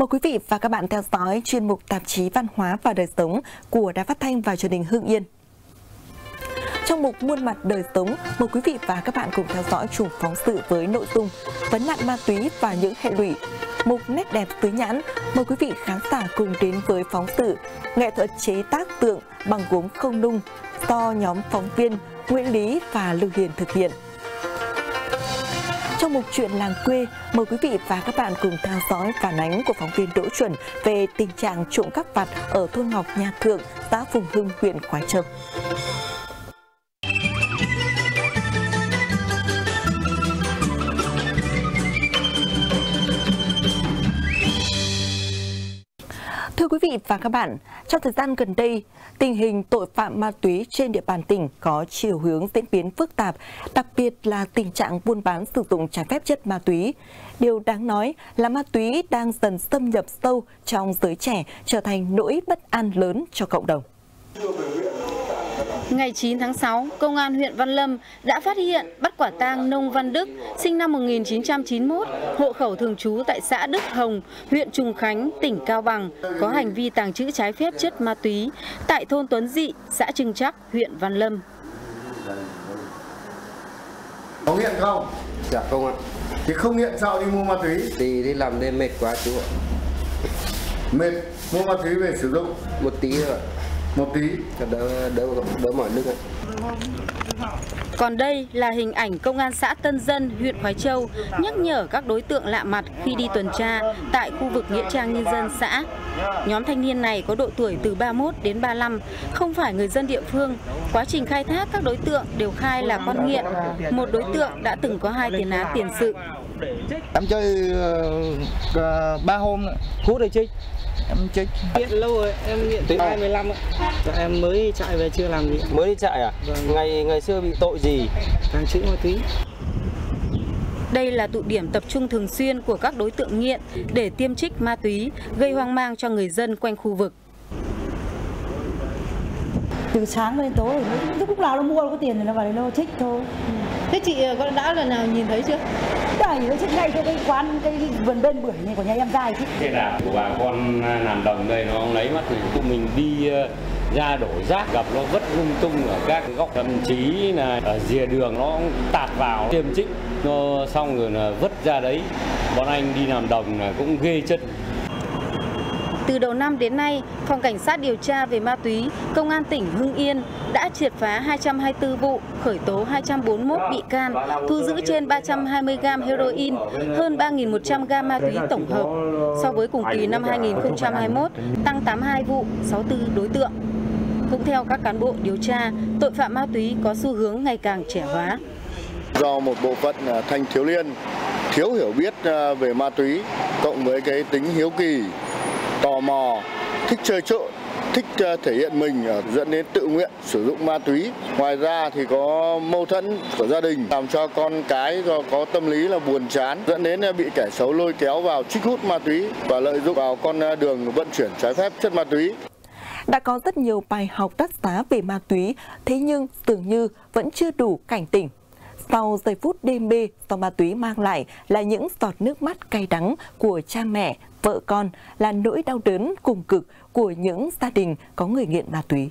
Mời quý vị và các bạn theo dõi chuyên mục tạp chí Văn hóa và Đời sống của Đài Phát thanh và Truyền hình Hưng Yên. Trong mục Muôn mặt đời sống, mời quý vị và các bạn cùng theo dõi chùm phóng sự với nội dung vấn nạn ma túy và những hệ lụy. Mục Nét đẹp tứ nhãn, mời quý vị khán giả cùng đến với phóng sự nghệ thuật chế tác tượng bằng gốm không nung do nhóm phóng viên Nguyễn Lý và Lưu Hiền thực hiện. Trong mục chuyện làng quê, mời quý vị và các bạn cùng theo dõi phản ánh của phóng viên Đỗ Chuẩn về tình trạng trộm cắp vặt ở thôn Ngọc Nha Thượng, xã Phùng Hưng, huyện Khoái Châu. Thưa quý vị và các bạn, trong thời gian gần đây, tình hình tội phạm ma túy trên địa bàn tỉnh có chiều hướng diễn biến phức tạp, đặc biệt là tình trạng buôn bán sử dụng trái phép chất ma túy. Điều đáng nói là ma túy đang dần xâm nhập sâu trong giới trẻ, trở thành nỗi bất an lớn cho cộng đồng. Ngày 9 tháng 6, Công an huyện Văn Lâm đã phát hiện bắt quả tang Nông Văn Đức, sinh năm 1991, hộ khẩu thường trú tại xã Đức Hồng, huyện Trùng Khánh, tỉnh Cao Bằng, có hành vi tàng trữ trái phép chất ma túy tại thôn Tuấn Dị, xã Trưng Trắc, huyện Văn Lâm. Có nghiện không? Dạ không ạ. Thì không nghiện sao đi mua ma túy? Thì đi làm đêm mệt quá chú ạ. Mệt, mua ma túy về sử dụng? Một tí thôi ạ. Một tí? Đỡ mỏi lưng ạ. Còn đây là hình ảnh Công an xã Tân Dân, huyện Khoái Châu nhắc nhở các đối tượng lạ mặt khi đi tuần tra tại khu vực nghĩa trang nhân dân xã. Nhóm thanh niên này có độ tuổi từ 31 đến 35, không phải người dân địa phương. Quá trình khai thác, các đối tượng đều khai là con nghiện. Một đối tượng đã từng có 2 tiền án tiền sự. Em chơi 3 hôm hút rồi trích. Em trích nghiện lâu rồi, em nghiện từ 25 ạ. Em mới đi trại về chưa làm gì. Mới đi trại à? Vâng. Ngày xưa bị tội gì? Tàng trữ ma túy. Đây là tụ điểm tập trung thường xuyên của các đối tượng nghiện để tiêm trích ma túy, gây hoang mang cho người dân quanh khu vực. Từ sáng đến tối, lúc nào nó mua nó có tiền thì nó vào đấy nó trích thôi. Thế chị có đã lần nào nhìn thấy chưa? Đây nó trích ngay cái quán, cái vườn bên bưởi này của nhà em trai chứ. Cái đà của bà con làm đồng đây nó lấy mắt thì tụi mình đi ra đổ rác gặp nó vất lung tung ở các góc, thậm chí là ở rìa đường nó tạt vào tiêm trích nó xong rồi là vứt ra đấy. Bọn anh đi làm đồng là cũng ghê chất. Từ đầu năm đến nay, Phòng Cảnh sát điều tra về ma túy, Công an tỉnh Hưng Yên đã triệt phá 224 vụ, khởi tố 241 bị can, thu giữ trên 320 gram heroin, hơn 3.100 gram ma túy tổng hợp. So với cùng kỳ năm 2021, tăng 82 vụ, 64 đối tượng. Cũng theo các cán bộ điều tra, tội phạm ma túy có xu hướng ngày càng trẻ hóa. Do một bộ phận thanh thiếu niên thiếu hiểu biết về ma túy, cộng với cái tính hiếu kỳ, tò mò, thích chơi trộn, thích thể hiện mình, dẫn đến tự nguyện sử dụng ma túy. Ngoài ra thì có mâu thuẫn của gia đình làm cho con cái do có tâm lý là buồn chán, dẫn đến bị kẻ xấu lôi kéo vào trích hút ma túy và lợi dụng vào con đường vận chuyển trái phép chất ma túy. Đã có rất nhiều bài học đắt giá về ma túy, thế nhưng dường như vẫn chưa đủ cảnh tỉnh. Sau giây phút đê mê do ma túy mang lại là những giọt nước mắt cay đắng của cha mẹ, vợ con, là nỗi đau đớn cùng cực của những gia đình có người nghiện ma túy.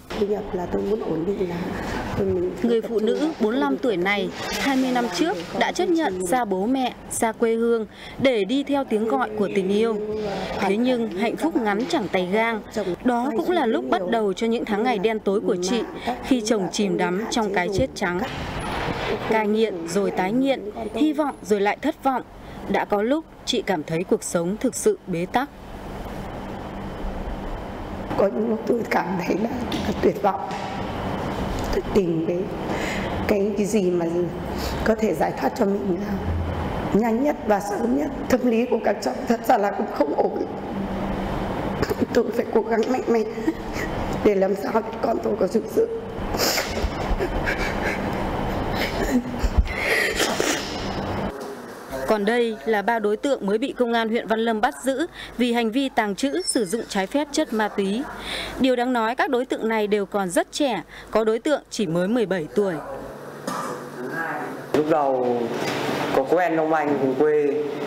Người phụ nữ 45 tuổi này 20 năm trước đã chấp nhận xa bố mẹ, xa quê hương để đi theo tiếng gọi của tình yêu. Thế nhưng hạnh phúc ngắn chẳng tay gang, đó cũng là lúc bắt đầu cho những tháng ngày đen tối của chị khi chồng chìm đắm trong cái chết trắng. Cai nghiện rồi tái nghiện, hy vọng rồi lại thất vọng. Đã có lúc chị cảm thấy cuộc sống thực sự bế tắc. Có những lúc tôi cảm thấy là tuyệt vọng. Tôi tìm cái gì mà có thể giải thoát cho mình là nhanh nhất và sớm nhất. Tâm lý của các cháu thật ra là cũng không ổn. Tôi phải cố gắng mạnh mẽ để làm sao để con tôi có thực sự. Còn đây là 3 đối tượng mới bị Công an huyện Văn Lâm bắt giữ vì hành vi tàng trữ sử dụng trái phép chất ma túy. Điều đáng nói các đối tượng này đều còn rất trẻ, có đối tượng chỉ mới 17 tuổi. Lúc đầu có quen ông anh cùng quê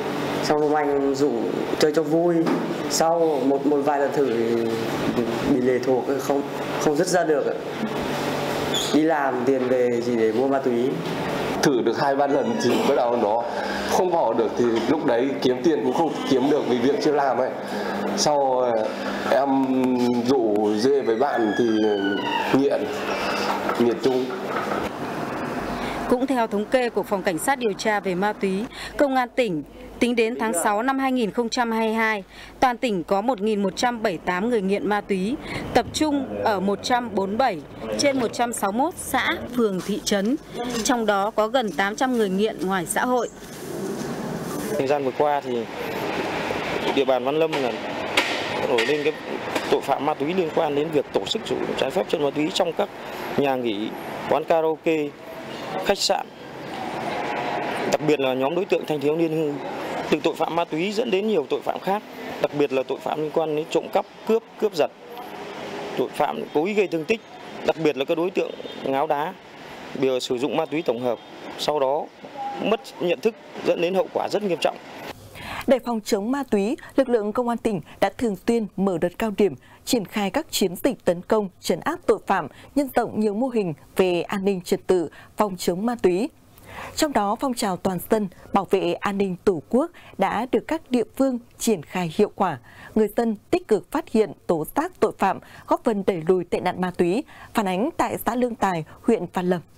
Xong ông anh dụ chơi cho vui. Sau một vài lần thử thì bị lệ thuộc, không dứt ra được. Đi làm tiền về chỉ để mua ma túy. Thử được 2-3 lần thì bắt đầu nó không bỏ được, thì lúc đấy kiếm tiền cũng không kiếm được vì việc chưa làm ấy. Sau em rủ dê với bạn thì nghiện chung. Cũng theo thống kê của Phòng Cảnh sát điều tra về ma túy, Công an tỉnh, tính đến tháng 6 năm 2022, toàn tỉnh có 1.178 người nghiện ma túy, tập trung ở 147 trên 161 xã, phường, thị trấn, trong đó có gần 800 người nghiện ngoài xã hội. Thời gian vừa qua thì địa bàn Văn Lâm là nổi lên cái tội phạm ma túy liên quan đến việc tổ chức sử dụng trái phép chất ma túy trong các nhà nghỉ, quán karaoke, khách sạn. Đặc biệt là nhóm đối tượng thanh thiếu niên từ tội phạm ma túy dẫn đến nhiều tội phạm khác, đặc biệt là tội phạm liên quan đến trộm cắp, cướp giật, tội phạm cố ý gây thương tích, đặc biệt là các đối tượng ngáo đá, bây sử dụng ma túy tổng hợp, sau đó mất nhận thức dẫn đến hậu quả rất nghiêm trọng. Để phòng chống ma túy, lực lượng công an tỉnh đã thường xuyên mở đợt cao điểm, triển khai các chiến dịch tấn công, trấn áp tội phạm, nhân rộng nhiều mô hình về an ninh trật tự, phòng chống ma túy. Trong đó, phong trào toàn dân bảo vệ an ninh Tổ quốc đã được các địa phương triển khai hiệu quả. Người dân tích cực phát hiện, tố giác tội phạm, góp phần đẩy lùi tệ nạn ma túy, phản ánh tại xã Lương Tài, huyện Văn Lâm.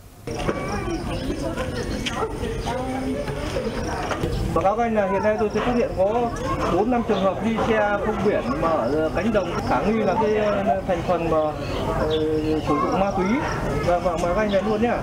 Báo cáo anh là hiện nay tôi sẽ phát hiện có 4-5 trường hợp đi xe không biển mà ở cánh đồng, khả nghi là cái thành phần mà sử dụng ma túy, và mà anh này luôn nhá.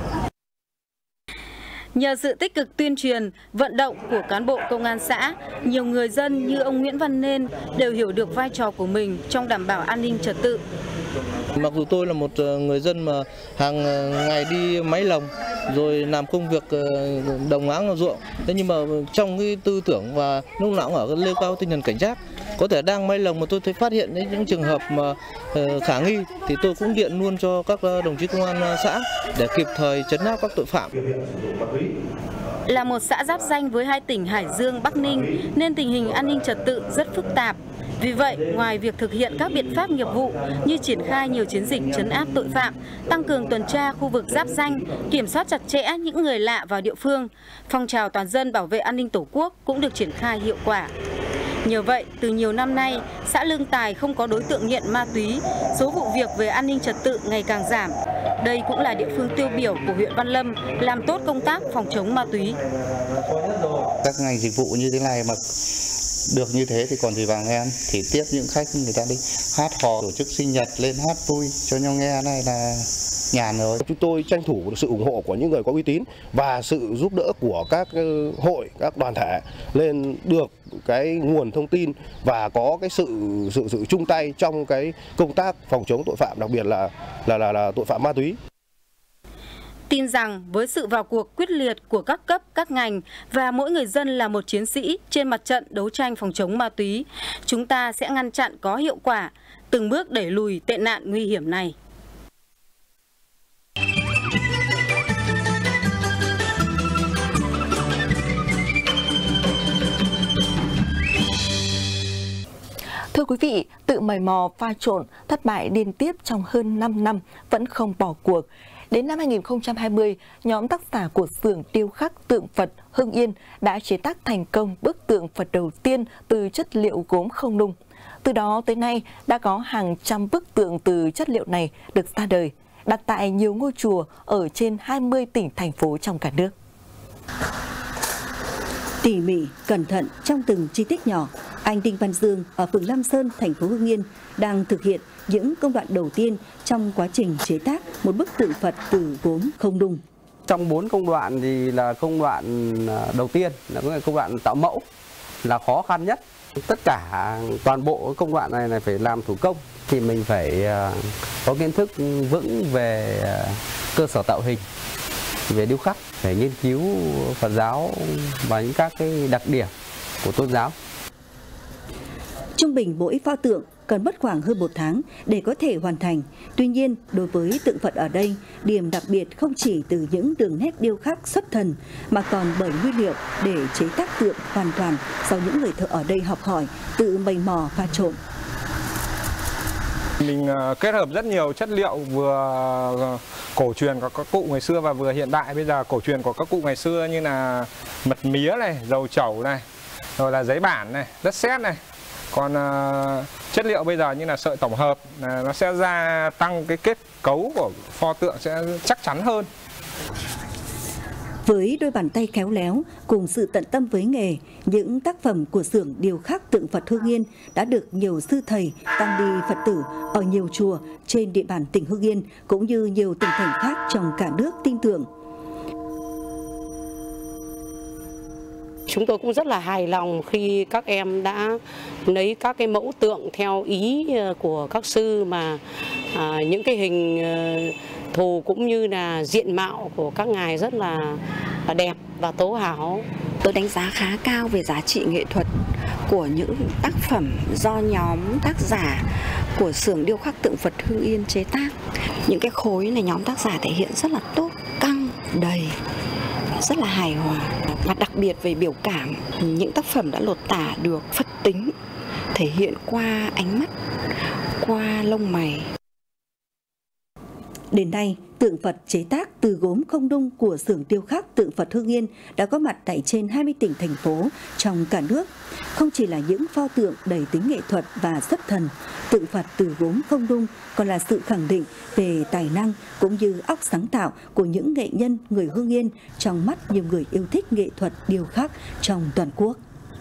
Nhờ sự tích cực tuyên truyền, vận động của cán bộ công an xã, nhiều người dân như ông Nguyễn Văn Nên đều hiểu được vai trò của mình trong đảm bảo an ninh trật tự. Mặc dù tôi là một người dân mà hàng ngày đi máy lồng rồi làm công việc đồng áng ruộng, thế nhưng mà trong cái tư tưởng và lúc nào cũng ở nêu cao tinh thần cảnh giác. Có thể đang máy lồng mà tôi thấy phát hiện những trường hợp mà khả nghi thì tôi cũng điện luôn cho các đồng chí công an xã để kịp thời trấn áp các tội phạm. Là một xã giáp ranh với hai tỉnh Hải Dương, Bắc Ninh nên tình hình an ninh trật tự rất phức tạp. Vì vậy, ngoài việc thực hiện các biện pháp nghiệp vụ như triển khai nhiều chiến dịch trấn áp tội phạm, tăng cường tuần tra khu vực giáp ranh, kiểm soát chặt chẽ những người lạ vào địa phương, phong trào toàn dân bảo vệ an ninh Tổ quốc cũng được triển khai hiệu quả. Nhờ vậy, từ nhiều năm nay, xã Lương Tài không có đối tượng nghiện ma túy, số vụ việc về an ninh trật tự ngày càng giảm. Đây cũng là địa phương tiêu biểu của huyện Văn Lâm làm tốt công tác phòng chống ma túy. Các ngành dịch vụ như thế này mà được như thế thì còn gì bằng em, thì tiếp những khách người ta đi hát hò, tổ chức sinh nhật lên hát vui cho nhau nghe này là nhàn rồi. Chúng tôi tranh thủ sự ủng hộ của những người có uy tín và sự giúp đỡ của các hội, các đoàn thể lên được cái nguồn thông tin và có cái sự chung tay trong cái công tác phòng chống tội phạm, đặc biệt là tội phạm ma túy. Tin rằng với sự vào cuộc quyết liệt của các cấp, các ngành và mỗi người dân là một chiến sĩ trên mặt trận đấu tranh phòng chống ma túy, chúng ta sẽ ngăn chặn có hiệu quả, từng bước đẩy lùi tệ nạn nguy hiểm này. Thưa quý vị, tự mày mò pha trộn, thất bại liên tiếp trong hơn 5 năm vẫn không bỏ cuộc. Đến năm 2020, nhóm tác giả của xưởng điêu khắc tượng Phật Hưng Yên đã chế tác thành công bức tượng Phật đầu tiên từ chất liệu gốm không nung. Từ đó tới nay, đã có hàng trăm bức tượng từ chất liệu này được ra đời, đặt tại nhiều ngôi chùa ở trên 20 tỉnh, thành phố trong cả nước. Tỉ mỉ, cẩn thận trong từng chi tiết nhỏ, anh Đinh Văn Dương ở phường Lam Sơn, thành phố Hưng Yên đang thực hiện những công đoạn đầu tiên trong quá trình chế tác một bức tượng Phật từ gốm không nung. Trong 4 công đoạn thì là công đoạn đầu tiên là công đoạn tạo mẫu là khó khăn nhất. Tất cả toàn bộ công đoạn này phải làm thủ công thì mình phải có kiến thức vững về cơ sở tạo hình, về điêu khắc, phải nghiên cứu Phật giáo và những các cái đặc điểm của tôn giáo. Trung bình mỗi pho tượng cần mất khoảng hơn 1 tháng để có thể hoàn thành. Tuy nhiên, đối với tượng Phật ở đây, điểm đặc biệt không chỉ từ những đường nét điêu khắc xuất thần mà còn bởi nguyên liệu để chế tác tượng hoàn toàn do những người thợ ở đây học hỏi, tự mày mò pha trộn. Mình kết hợp rất nhiều chất liệu vừa cổ truyền của các cụ ngày xưa và vừa hiện đại bây giờ. Cổ truyền của các cụ ngày xưa như là mật mía này, dầu trẩu này, rồi là giấy bản này, đất sét này. Còn chất liệu bây giờ như là sợi tổng hợp, nó sẽ gia tăng cái kết cấu của pho tượng sẽ chắc chắn hơn. Với đôi bàn tay khéo léo cùng sự tận tâm với nghề, những tác phẩm của xưởng điêu khắc tượng Phật Hưng Yên đã được nhiều sư thầy, tăng ni Phật tử ở nhiều chùa trên địa bàn tỉnh Hưng Yên cũng như nhiều tỉnh thành khác trong cả nước tin tưởng. Chúng tôi cũng rất là hài lòng khi các em đã lấy các cái mẫu tượng theo ý của các sư mà những cái hình thù cũng như là diện mạo của các ngài rất là đẹp và tố hảo. Tôi đánh giá khá cao về giá trị nghệ thuật của những tác phẩm do nhóm tác giả của xưởng điêu khắc tượng Phật Hưng Yên chế tác. Những cái khối này nhóm tác giả thể hiện rất là tốt, căng, đầy, rất là hài hòa. Và đặc biệt về biểu cảm, những tác phẩm đã lột tả được Phật tính, thể hiện qua ánh mắt, qua lông mày. Đến nay, tượng Phật chế tác từ gốm không nung của xưởng điêu khắc tượng Phật Hưng Yên đã có mặt tại trên 20 tỉnh thành phố trong cả nước. Không chỉ là những pho tượng đầy tính nghệ thuật và xuất thần, tượng Phật từ gốm không nung còn là sự khẳng định về tài năng cũng như óc sáng tạo của những nghệ nhân người Hưng Yên trong mắt nhiều người yêu thích nghệ thuật điêu khắc trong toàn quốc.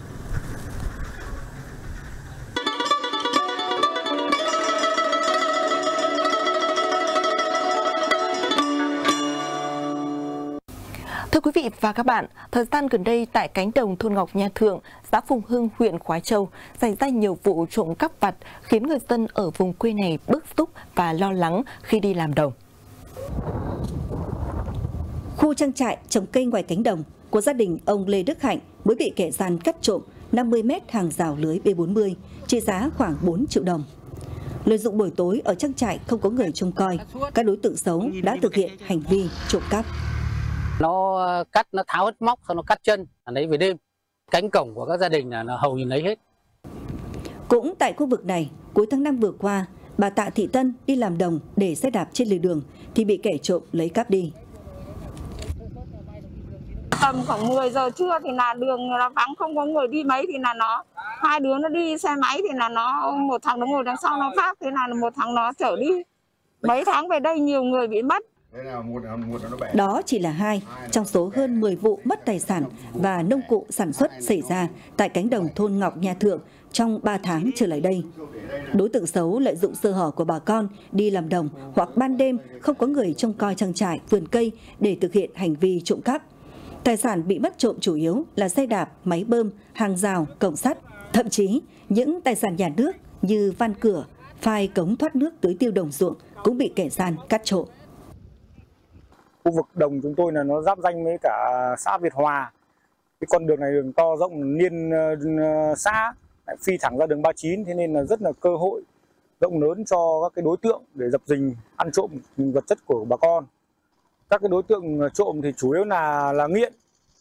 Thưa quý vị và các bạn, thời gian gần đây tại cánh đồng thôn Ngọc Nha Thượng, xã Phùng Hưng, huyện Khoái Châu xảy ra nhiều vụ trộm cắp vặt khiến người dân ở vùng quê này bức xúc và lo lắng khi đi làm đồng. Khu trang trại trồng cây ngoài cánh đồng của gia đình ông Lê Đức Hạnh mới bị kẻ gian cắt trộm 50 mét hàng rào lưới B40, trị giá khoảng 4 triệu đồng. Lợi dụng buổi tối ở trang trại không có người trông coi, các đối tượng xấu đã thực hiện hành vi trộm cắp. Nó cắt, nó tháo hết móc, xong nó cắt chân, lấy về đêm. Cánh cổng của các gia đình là nó hầu như lấy hết. Cũng tại khu vực này, cuối tháng 5 vừa qua, bà Tạ Thị Tân đi làm đồng để xe đạp trên lề đường thì bị kẻ trộm lấy cắp đi. Tầm khoảng 10 giờ trưa thì là đường là vắng, không có người đi mấy thì là hai đứa nó đi xe máy thì là một thằng nó ngồi đằng sau nó vác, thế là một thằng nó chở đi. Mấy tháng về đây nhiều người bị mất. Đó chỉ là 2 trong số hơn 10 vụ mất tài sản và nông cụ sản xuất xảy ra tại cánh đồng thôn Ngọc Nha Thượng trong 3 tháng trở lại đây. Đối tượng xấu lợi dụng sơ hở của bà con đi làm đồng hoặc ban đêm không có người trông coi trang trại, vườn cây để thực hiện hành vi trộm cắp. Tài sản bị mất trộm chủ yếu là xe đạp, máy bơm, hàng rào, cổng sắt, thậm chí những tài sản nhà nước như van cửa, phai cống thoát nước tưới tiêu đồng ruộng cũng bị kẻ gian cắt trộm. Khu vực đồng chúng tôi là nó giáp ranh với cả xã Việt Hòa. Cái con đường này đường to rộng liên xã, lại phi thẳng ra đường 39, thế nên là rất là cơ hội rộng lớn cho các cái đối tượng để dập dình ăn trộm vật chất của bà con. Các cái đối tượng trộm thì chủ yếu là nghiện.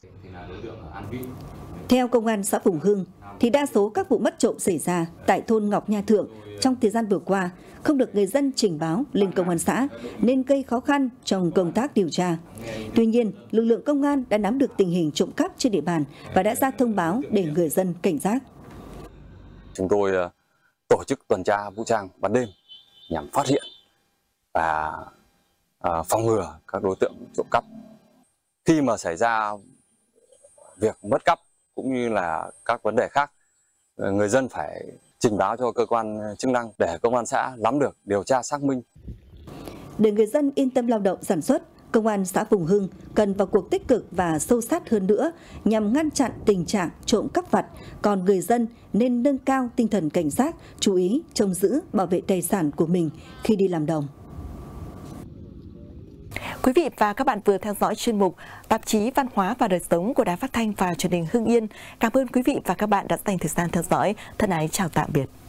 Theo công an xã Phùng Hưng thì đa số các vụ mất trộm xảy ra tại thôn Ngọc Nha Thượng trong thời gian vừa qua không được người dân trình báo lên công an xã nên gây khó khăn trong công tác điều tra. Tuy nhiên, lực lượng công an đã nắm được tình hình trộm cắp trên địa bàn và đã ra thông báo để người dân cảnh giác. Chúng tôi tổ chức tuần tra vũ trang ban đêm nhằm phát hiện và phòng ngừa các đối tượng trộm cắp. Khi mà xảy ra việc mất cắp cũng như là các vấn đề khác, người dân phải trình báo cho cơ quan chức năng để công an xã nắm được, điều tra xác minh. Để người dân yên tâm lao động sản xuất, công an xã Phùng Hưng cần vào cuộc tích cực và sâu sát hơn nữa nhằm ngăn chặn tình trạng trộm cắp vặt. Còn người dân nên nâng cao tinh thần cảnh giác, chú ý trông giữ, bảo vệ tài sản của mình khi đi làm đồng. Quý vị và các bạn vừa theo dõi chuyên mục Tạp chí Văn hóa và Đời sống của Đài Phát thanh và Truyền hình Hưng Yên. Cảm ơn quý vị và các bạn đã dành thời gian theo dõi. Thân ái chào tạm biệt.